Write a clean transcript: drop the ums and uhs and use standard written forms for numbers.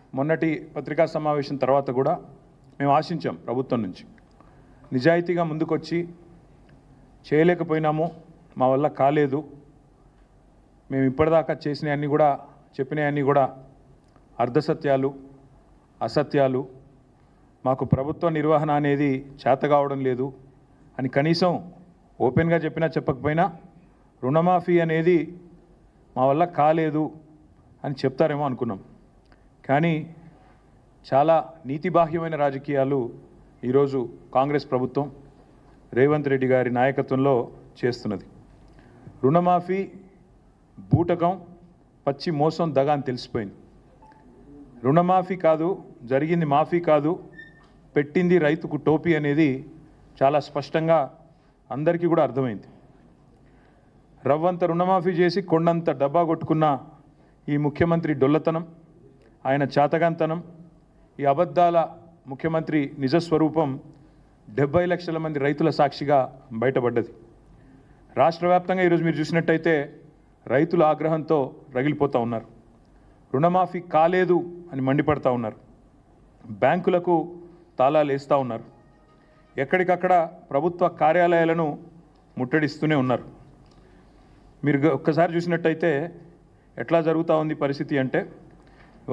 మొన్నటి పత్రికా సమావేశం తర్వాత కూడా మేము ఆశించాం ప్రభుత్వం నుంచి నిజాయితీగా ముందుకొచ్చి చేయలేకపోయినాము, మా వల్ల కాలేదు, మేము ఇప్పటిదాకా చేసినవన్నీ కూడా చెప్పినవన్నీ కూడా అర్ధసత్యాలు, అసత్యాలు, మాకు ప్రభుత్వ నిర్వహణ అనేది చేత కావడం లేదు అని కనీసం ఓపెన్గా చెప్పినా చెప్పకపోయినా రుణమాఫీ అనేది మా వల్ల కాలేదు అని చెప్తారేమో అనుకున్నాం. కానీ చాలా నీతిబాహ్యమైన రాజకీయాలు ఈరోజు కాంగ్రెస్ ప్రభుత్వం రేవంత్ రెడ్డి గారి నాయకత్వంలో చేస్తున్నది. రుణమాఫీ బూటకం, పచ్చి మోసం, దగా అని తెలిసిపోయింది. రుణమాఫీ కాదు, జరిగింది మాఫీ కాదు, పెట్టింది రైతుకు టోపీ అనేది చాలా స్పష్టంగా అందరికీ కూడా అర్థమైంది. రవ్వంత రుణమాఫీ చేసి కొండంత డబ్బా కొట్టుకున్న ఈ ముఖ్యమంత్రి డొల్లతనం, ఆయన చాతగాంతనం, ఈ అబద్ధాల ముఖ్యమంత్రి నిజస్వరూపం 70 లక్షల మంది రైతుల సాక్షిగా బయటపడ్డది. రాష్ట్ర వ్యాప్తంగా ఈరోజు మీరు చూసినట్టయితే రైతుల ఆగ్రహంతో రగిలిపోతూ ఉన్నారు. రుణమాఫీ కాలేదు అని మండిపడతా ఉన్నారు. బ్యాంకులకు తాళాలు వేస్తూ ఉన్నారు. ఎక్కడికక్కడ ప్రభుత్వ కార్యాలయాలను ముట్టడిస్తూనే ఉన్నారు. మీరు ఒక్కసారి చూసినట్టయితే ఎట్లా జరుగుతూ ఉంది పరిస్థితి అంటే